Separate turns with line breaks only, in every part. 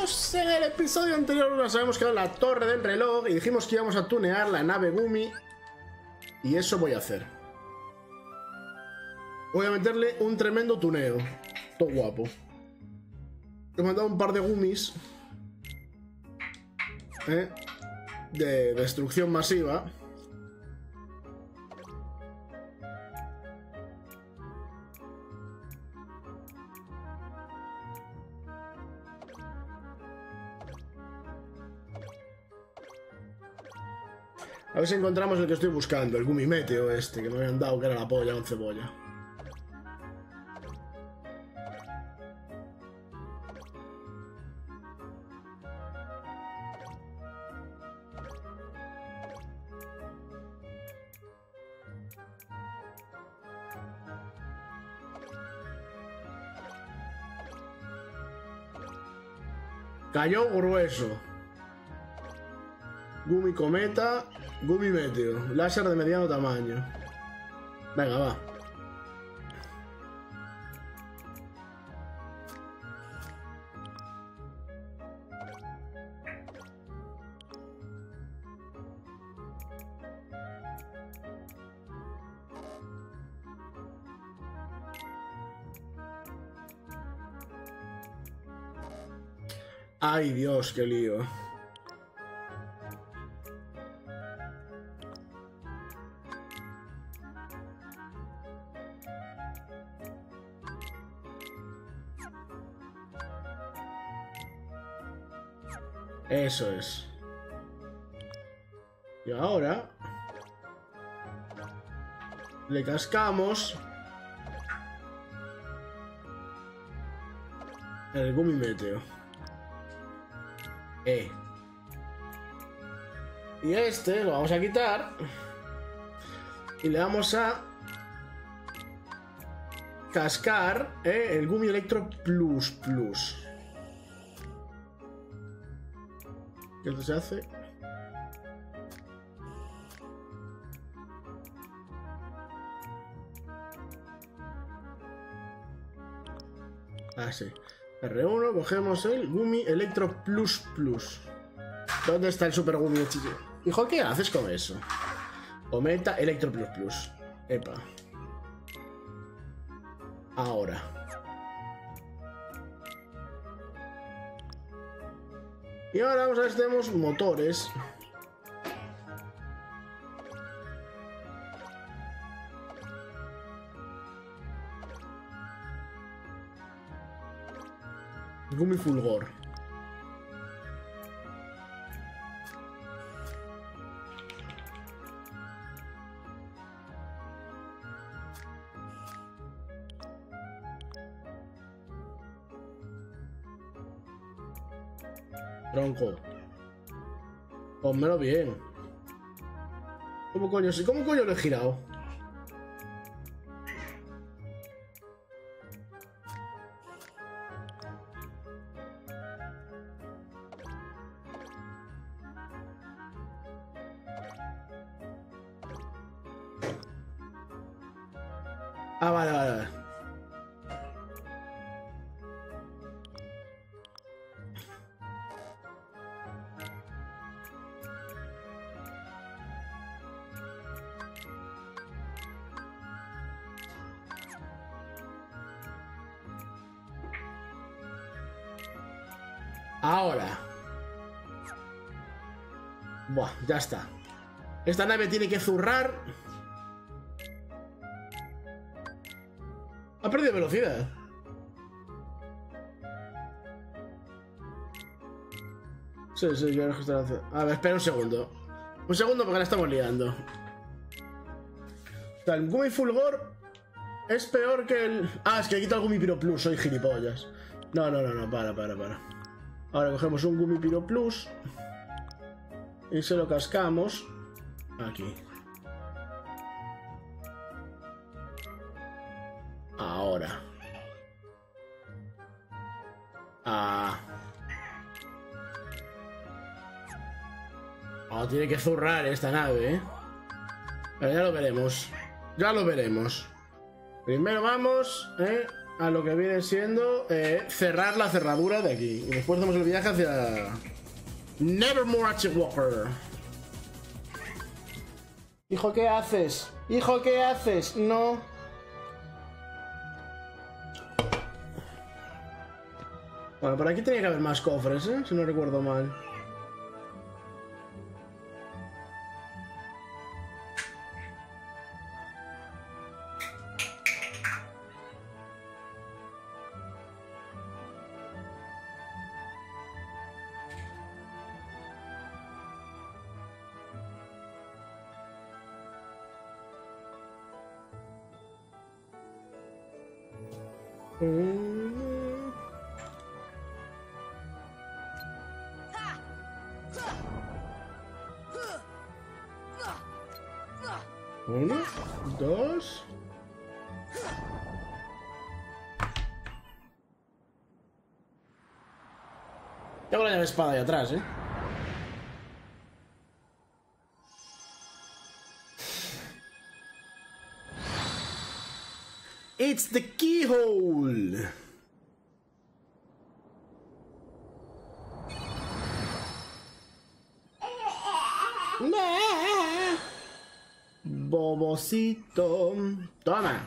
quedamos en el episodio anterior, nos habíamos quedado en la torre del reloj y dijimos que íbamos a tunear la nave Gumi. Y eso voy a hacer. Voy a meterle un tremendo tuneo. Todo guapo. He mandado un par de Gumis. De destrucción masiva. A ver si encontramos el que estoy buscando, el Gumi Meteo este, que me habían dado, que era la polla con cebolla. Cayó grueso. Gumi Cometa, Gumi Meteo, láser de mediano tamaño. Venga, va. Ay, Dios, qué lío. Eso es. Y ahora le cascamos el Gumi Meteo. Y este lo vamos a quitar y le vamos a cascar el Gumi Electro Plus Plus. ¿Qué esto se hace? Ah, sí. R1, cogemos el Gumi Electro Plus Plus. ¿Dónde está el Super Gumi de Chico? Hijo, ¿qué haces con eso? Cometa Electro Plus Plus. Epa. Ahora. Y ahora vamos a ver si tenemos motores. Gumi Fulgor. Tronco. Pónmelo bien. ¿Cómo coño lo he girado? Ah, vale. Ahora. Buah, ya está. Esta nave tiene que zurrar. Ha perdido velocidad. Sí, yo creo que está haciendo. A ver, espera un segundo. Un segundo porque la estamos liando. O sea, el Gumi Fulgor es peor que el... Ah, es que quita el Gumi Piro Plus, soy gilipollas. No, para. Ahora cogemos un Gumi Piro Plus y se lo cascamos aquí. Ahora. Tiene que zurrar esta nave, Pero ya lo veremos. Primero vamos, a lo que viene siendo cerrar la cerradura de aquí. Y después hacemos el viaje hacia Nevermore H. Walker. Hijo, ¿qué haces? Hijo, ¿qué haces? No. Bueno, por aquí tenía que haber más cofres, ¿eh? Si no recuerdo mal. Uno, dos. Tengo la llave espada ahí atrás, ¿eh? It's the keyhole. Bobocito. Toma.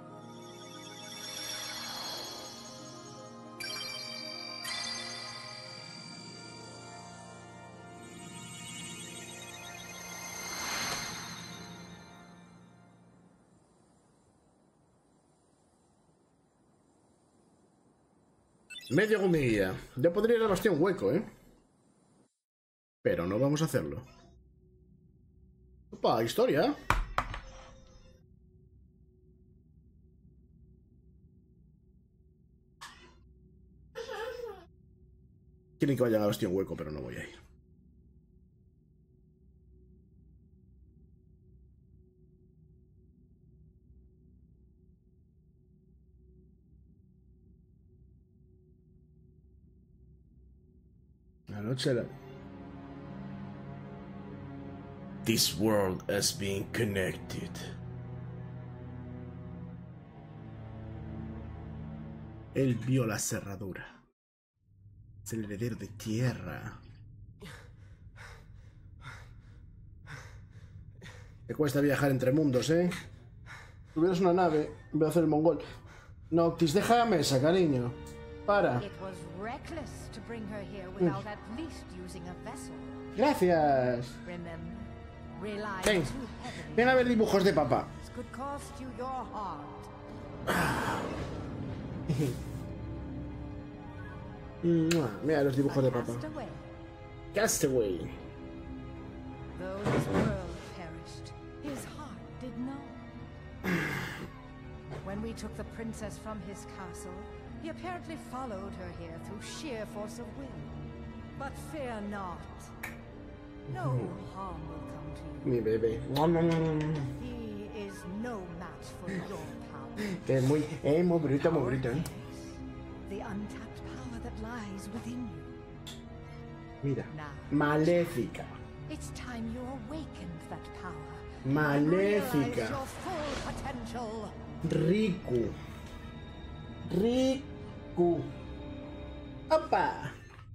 Medio gomilla. Ya podría ir al bastión hueco, ¿eh? Pero no vamos a hacerlo. Opa, historia. Quieren que vaya al bastión hueco, pero no voy a ir. La noche la... This world is being connected. Él vio la cerradura. Es el heredero de tierra. Te cuesta viajar entre mundos, ¿eh? Si tuvieras una nave, voy a hacer el mongol. Noctis, deja la mesa, cariño. Para. Gracias. Ven. Ven a ver dibujos de papá. Mira los dibujos de papá. Castaway.
When we took the princess from his castle, he apparently followed her here through sheer force of will. But fear not. No harm will come to you.
Mi bebé.
He is no match for your power.
Es muy bruto, muy bruto, ¿eh?
The untapped power that lies within you.
Mira. Maléfica.
It's time you awakened that power.
Maléfica.
Your full potential.
Riku. Riku. ¡Opa!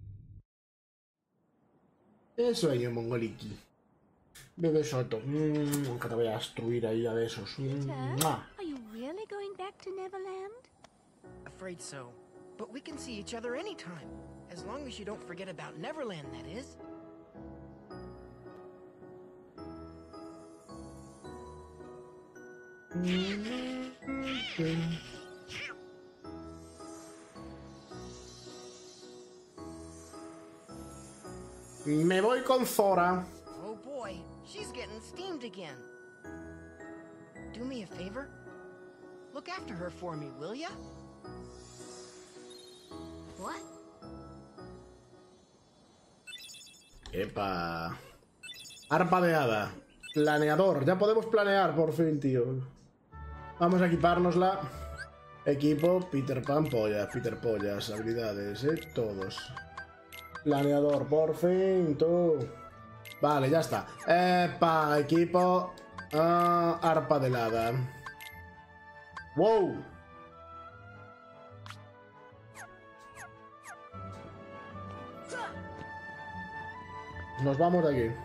¡Qué sueño, mongoliki! Bebé soto. Que te voy a destruir ahí a besos.
Are you really going back to Neverland?
Afraid so. But we can see each other anytime. As long as you don't forget about Neverland, that is.
Me voy con Zora.
Oh boy, she's getting steamed again. Do me a favor? Look after her for me, will ya?
What?
Epa. Arpa de hada. Planeador. Ya podemos planear por fin, tío. Vamos a equipárnosla. Equipo, Peter Pan, pollas, Peter Pollas, habilidades, todos. Planeador, por fin, tú. Vale, ya está. Epa, equipo. Arpa de hada. Wow. Nos vamos de aquí.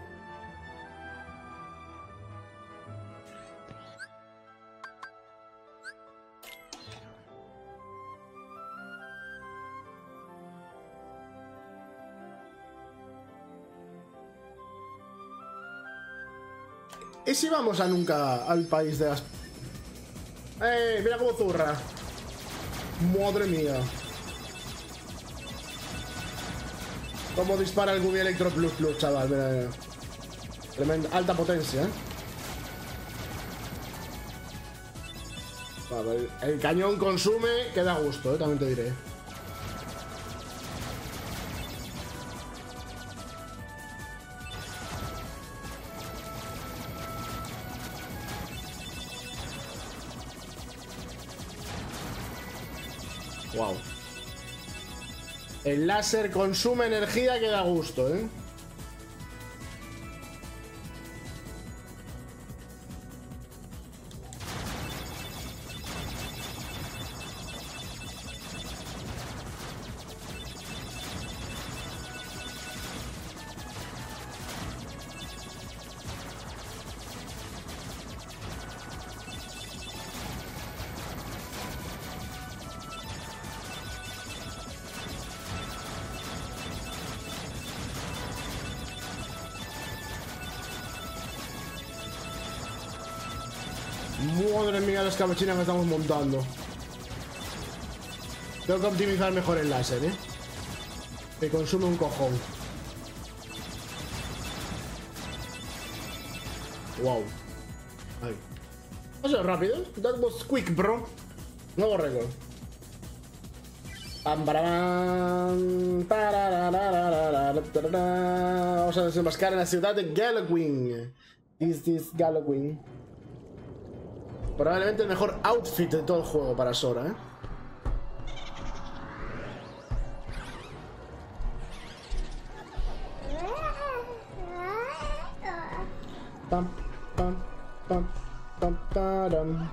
¿Y si vamos a nunca al país de las... Mira cómo zurra. Madre mía. Cómo dispara el Gumi Electro Plus Plus, chaval. Mira, mira. Tremenda, alta potencia, ¿eh? Vale, el cañón consume, que da gusto, también te diré. Wow. El láser consume energía que da gusto, ¿eh? Madre mía, las cabechinas que estamos montando. Tengo que optimizar mejor el láser, ¿eh? Que consume un cojón. Wow. Ahí. Ha sido rápido. That was quick, bro. Nuevo récord. Vamos a desembarcar en la ciudad de Gallowing. This Gallowing. Probablemente el mejor outfit de todo el juego para Sora, ¿eh? Pam, pam, pam, pam, param.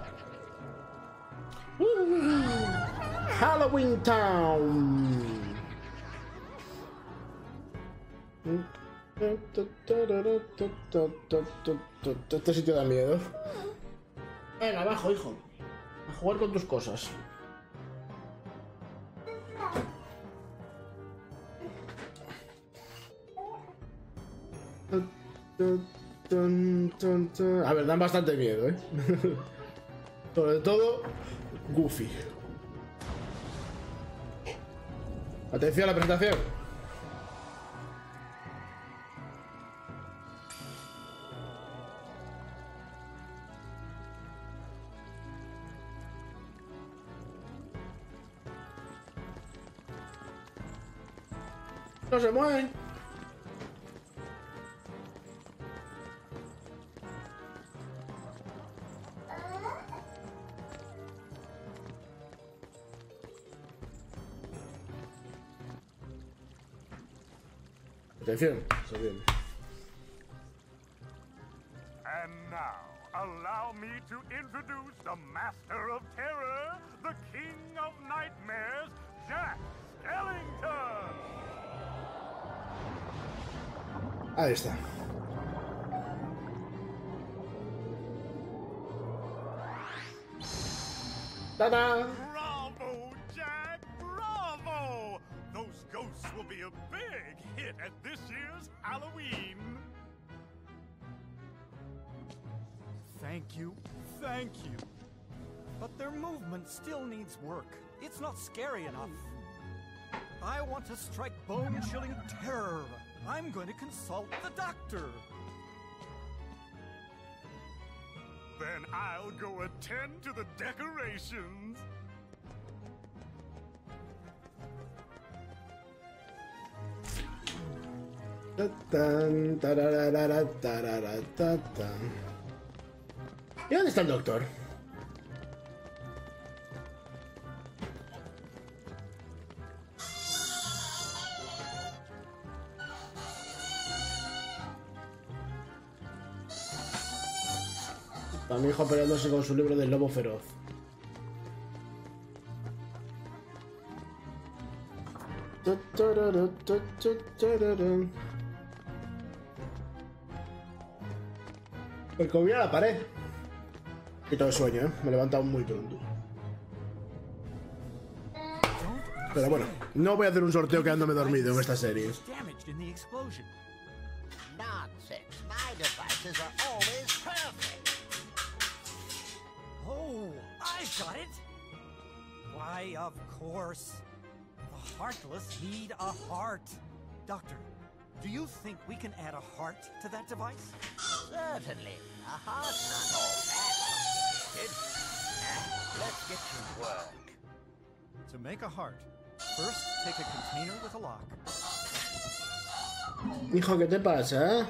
Halloween Town. Este sitio da miedo. Venga, abajo, hijo. A jugar con tus cosas. A ver, dan bastante miedo, ¿eh? Sobre todo, Goofy. Atención a la presentación. No se mueven. Atención, se viene.
And now, allow me to introduce the Master of Terror, the King of Nightmares, Jack Skellington!
Ahí está. ¡Tada!
Bravo, Jack! Bravo! Those ghosts will be a big hit at this year's Halloween!
Thank you, thank you. But their movement still needs work. It's not scary enough. I want to strike bone-chilling terror. I'm going to consult the doctor.
Then I'll go attend to the decorations.
¿Y dónde está el doctor? A mi hijo peleándose con su libro del lobo feroz. Pues comí a la pared. Y todo el sueño, ¿eh? Me he levantado muy pronto. Pero bueno, no voy a hacer un sorteo quedándome dormido en esta serie.
Nonsense. My devices are always perfect.
Oh, I got it. Why, of course. The Heartless need a heart. Doctor, do you think we can add a heart to that device?
Certainly. A heart's not all that complicated. Let's get to work.
To make a heart, first take a container with a lock.
Hijo, ¿qué te pasa?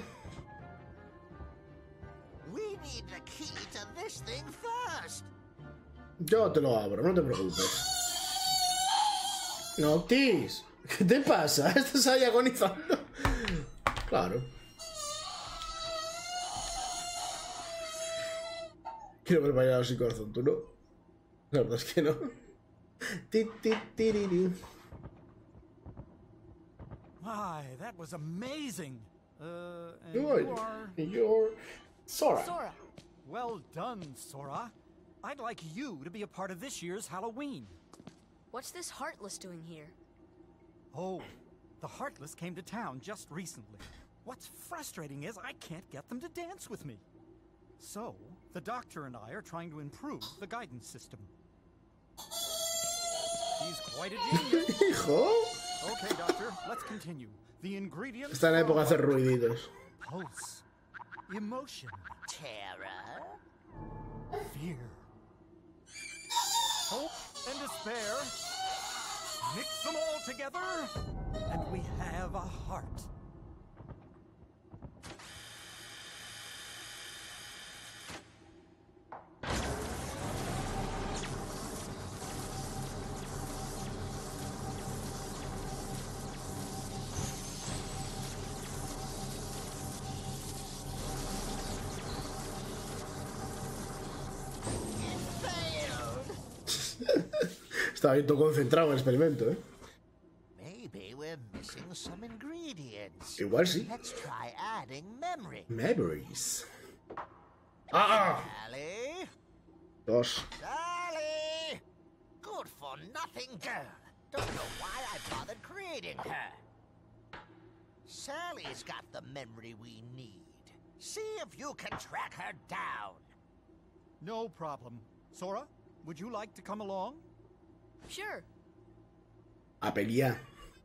We need the key to this thing first.
Yo te lo abro, no te preocupes. Noctis, ¿qué te pasa? Estás ahí agonizando. Claro. Quiero ver bailar sin corazón, ¿tú no? La verdad es que no.
My, that was amazing. And
Good. You're Sora.
Sora.
Well done, Sora. I'd like you to be a part of this year's Halloween.
What's this Heartless doing here?
Oh, the Heartless came to town just recently. What's frustrating is I can't get them to dance with me. So, the Doctor and I are trying to improve the guidance system. He's quite a genius.
Hijo.
Okay, Doctor, let's continue. The ingredients
Está en la época de hacer
are
ruiditos.
pulse, emotion,
Terror.
fear, hope, and despair. Mix them all together, and we have a heart.
Estaba ahí todo concentrado en el experimento, ¿eh?
Maybe we're missing some ingredients.
Igual sí.
Let's try adding memory.
Memories. ¡Ah!
Sally?
Dos.
Sally! Good for nothing girl. Don't know why I bothered creating her. Sally's got the memory we need. See if you can track her down.
No problem. Sora, would you like to come along?
Sure.
A pelear.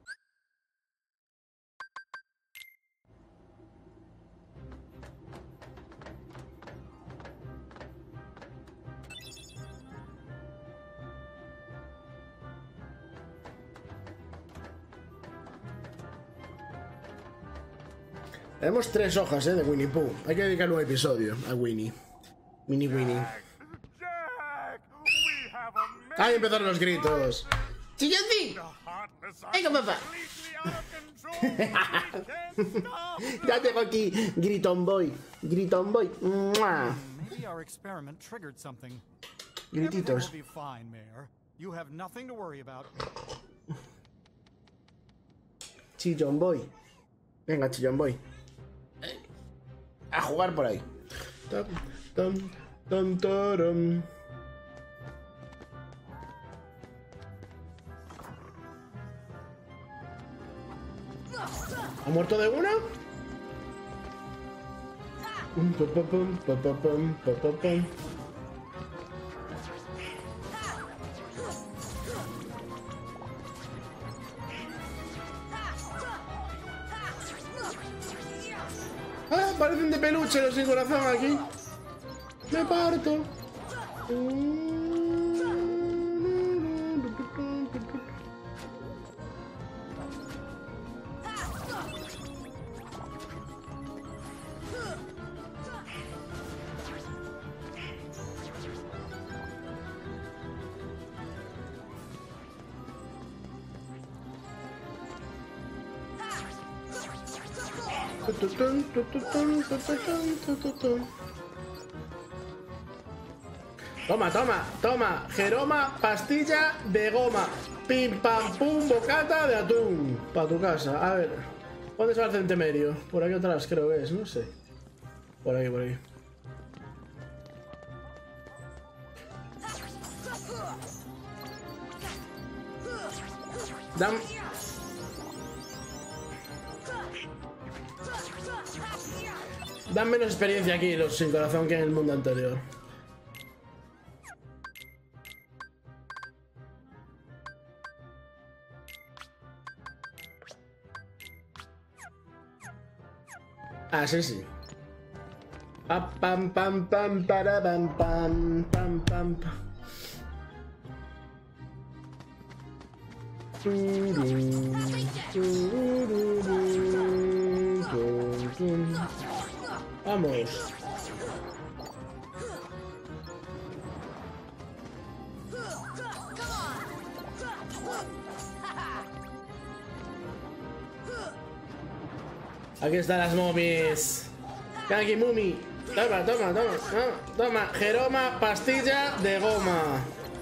Tenemos 3 hojas, de Winnie Pooh. Hay que dedicarle un episodio a Winnie. Winnie.
Jack, we have a
Ahí empezaron los gritos. ¡Chilloncín! ¡Venga, papá! Ya tengo aquí, Griton Boy. Griton Boy. ¡Mua!
Maybe our experiment triggered something.
Grititos.
Everything will be fine, Mayor. You have nothing to worry about.
Chillon Boy. Venga, Chillon Boy. A jugar por ahí. Tan, tan, tan, taram. ¿Ha muerto de una? Ah, parecen de peluche los sin corazón aquí. Me parto. Toma, toma, toma. Jeroma, pastilla de goma. Pim, pam, pum, bocata de atún. Para tu casa. A ver. ¿Dónde está el centenario? Por aquí atrás creo que es, no sé. Por aquí, por aquí. Dan menos experiencia aquí los sin corazón que en el mundo anterior. Ah, sí. Pam pam pam para pam pam pam pam pam. Vamos. Aquí están las momies. Aquí, mumi. Toma. Jeroma, pastilla de goma.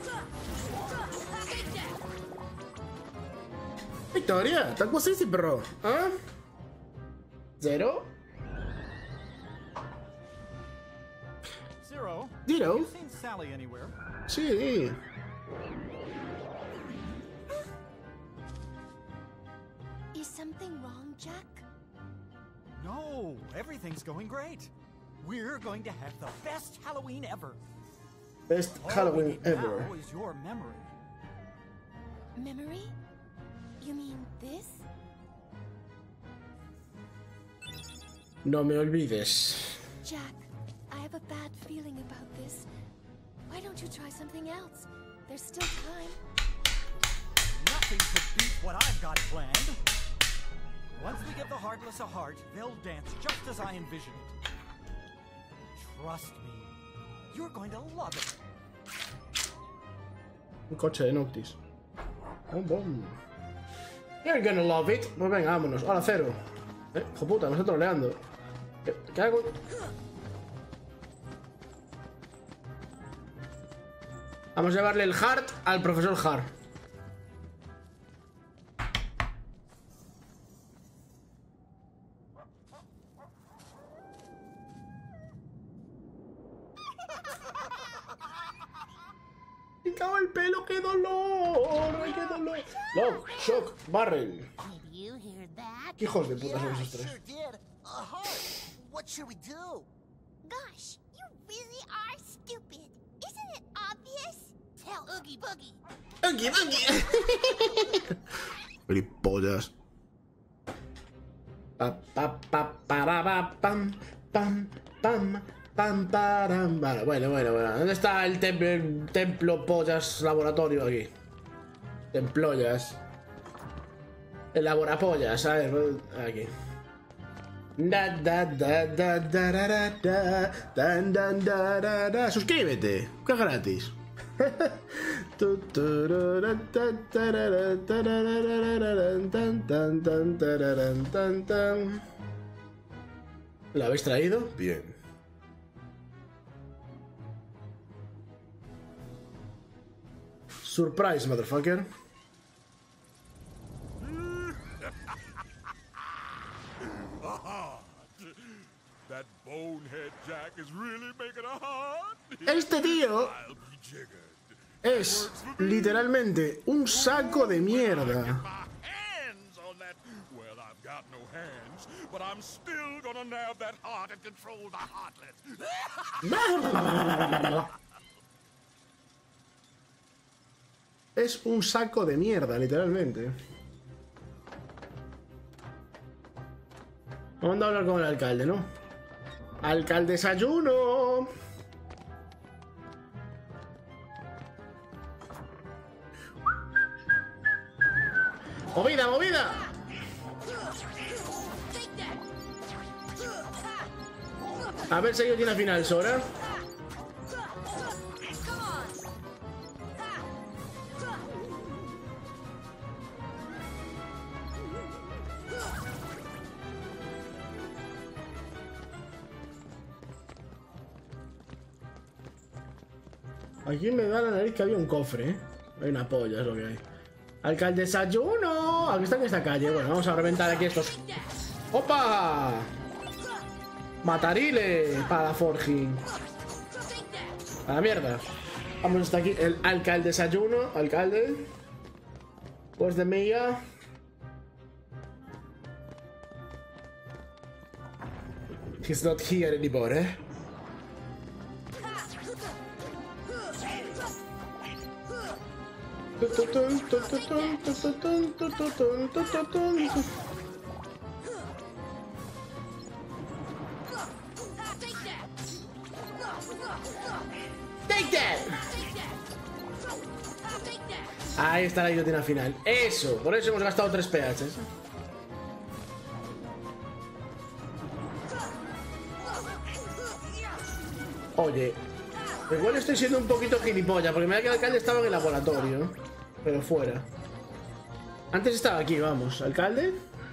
Victoria, tan così, bro. ¿Ah? ¿Zero?
Zero?
Zero?
You seen Sally anywhere?
Sí.
Is something wrong, Jack?
No, everything's going great. We're going to have the best Halloween ever.
Best
All we
Halloween
need
ever.
now is your memory.
Memory? You mean this?
No me olvides.
Jack, I have a bad feeling about this. Why don't you try something else? There's still time.
Nothing could beat what I've got planned. Once we give the Heartless a heart, they'll dance just as I envision it. Trust me, you're going to love it.
Un coche de Noctis. Bom. You're gonna love it. Pues venga, vámonos. Hola, Cero. Hijo puta, me está troleando. ¿Qué hago? Vamos a llevarle el heart al profesor Hart. Me cago el pelo, qué dolor. Ay, qué dolor. Lock, Shock, Barrel.
Did you hear that?
¿Qué hijos de puta son
Yeah,
esos
I
tres?
sure did. A heart. What should we do?
Gosh, you really are stupid. Isn't it obvious? Tell Oogie Boogie.
¡Aquí, aquí! Gripollas. Pam, param. Vale, bueno. ¿Dónde está el templo pollas laboratorio aquí? Temployas. El laborapollas, ¿sabes? Aquí. Suscríbete, que es gratis. ¿La habéis traído? Bien. Surprise, motherfucker.
That bonehead Jack is really making a heart.
Este tío
I'll be jiggered.
es literalmente un saco de mierda.
My hands on that. Well, I've got no hands, but I'm still gonna nab that heart and control the heartless.
Es un saco de mierda, literalmente. Vamos a hablar con el alcalde, ¿no? ¡Alcalde desayuno! ¡Movida, movida! A ver si ellos tienen final, Sora. Aquí me da la nariz que había un cofre, ¿eh? Hay una polla, es lo que hay. ¡Alcalde desayuno! Aquí está en esta calle. Bueno, vamos a reventar aquí estos. ¡Opa! Matarile para Forging. A la mierda. Vamos hasta aquí. El alcalde desayuno. Alcalde. Where's the Mia? He's not here anymore, eh? Take that. Ahí está la guillotina final. Eso, por eso hemos gastado 3 PHs. Oye, igual estoy siendo un poquito gilipollas, porque me da que el alcalde estaba en el laboratorio, pero fuera. Antes estaba aquí, vamos. ¿Alcalde?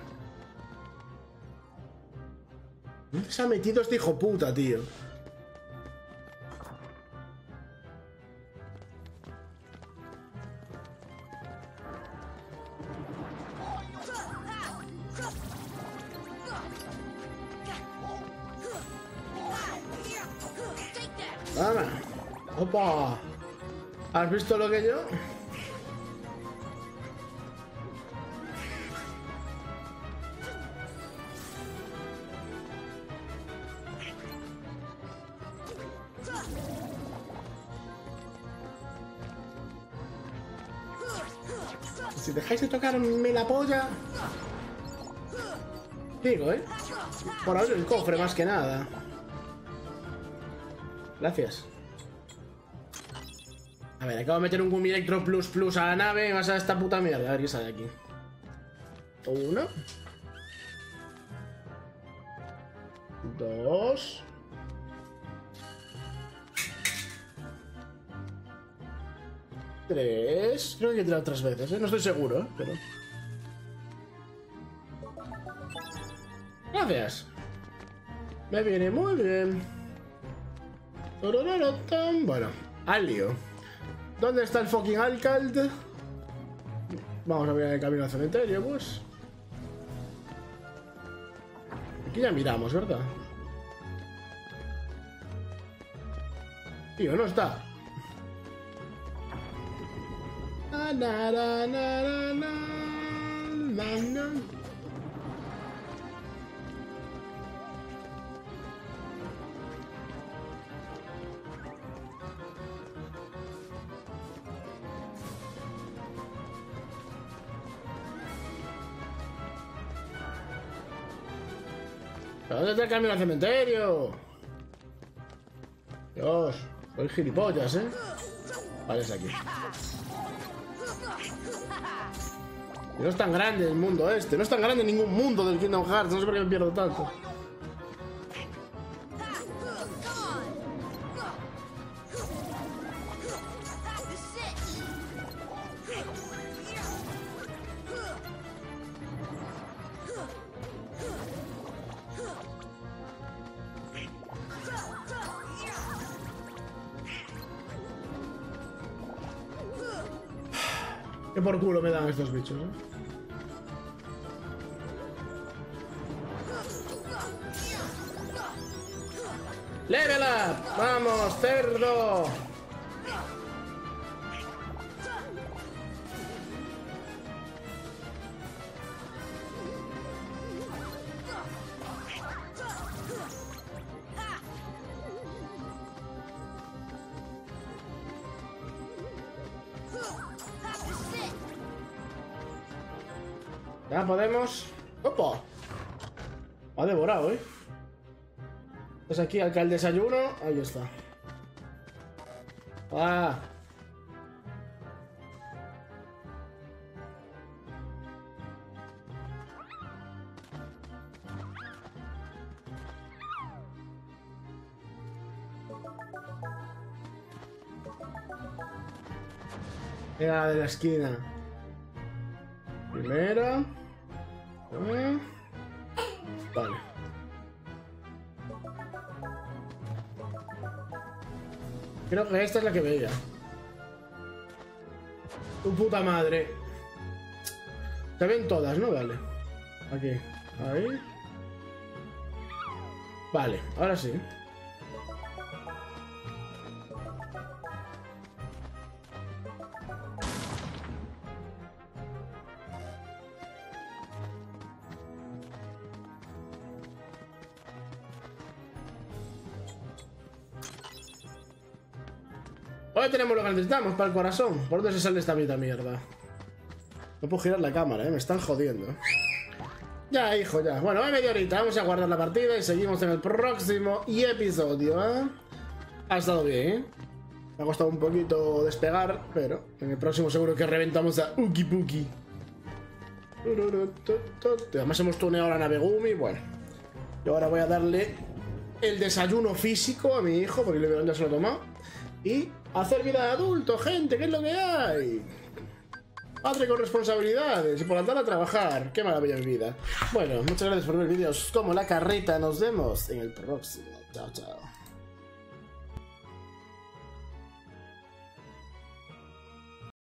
¿Dónde se ha metido este hijo puta, tío? Vamos. Opa. ¿Has visto lo que yo? Si dejáis de tocarme la polla. Digo, por abrir el cofre más que nada. Gracias. A ver, acabo de meter un Gumi Electro Plus Plus a la nave y vas a esta puta mierda. A ver qué sale aquí. 1 2 3. Creo que he tirado 3 veces, ¿eh? No estoy seguro, pero... Gracias. Me viene muy bien. Bueno, al lío. ¿Dónde está el fucking alcalde? Vamos a mirar el camino al cementerio, pues. Aquí ya miramos, ¿verdad? Tío, no está. ¿Dónde está el camino al cementerio? Dios, soy gilipollas, ¿eh? Vale, es aquí. Y no es tan grande el mundo este. No es tan grande ningún mundo del Kingdom Hearts. No sé por qué me pierdo tanto. Que por culo me dan estos bichos, ¿eh? ¡Level up! ¡Vamos, cerdo! Ya podemos... ¡Opa! Ha devorado, ¿eh? Pues aquí, alcalde desayuno. Ahí está. ¡Ah! Era la de la esquina. Primera. Vale. Creo que esta es la que veía. Tu puta madre. Se ven todas, ¿no? Vale. Aquí. Ahí. Vale, ahora sí. Ahora tenemos lo que necesitamos para el corazón. ¿Por dónde se sale esta mierda? No puedo girar la cámara, me están jodiendo. Ya, hijo, ya. Bueno, va media horita. Vamos a guardar la partida y seguimos en el próximo episodio, ¿eh? Ha estado bien, ¿eh? Me ha costado un poquito despegar, pero en el próximo seguro que reventamos a Uki Puki. Además hemos tuneado la nave Gumi. Bueno, yo ahora voy a darle el desayuno físico a mi hijo, porque el biberón ya se lo ha tomado. Y hacer vida de adulto, gente, ¿qué es lo que hay? Padre con responsabilidades y por la tarde a trabajar. Qué maravilla mi vida. Bueno, muchas gracias por ver vídeos como La Carreta. Nos vemos en el próximo. Chao, chao.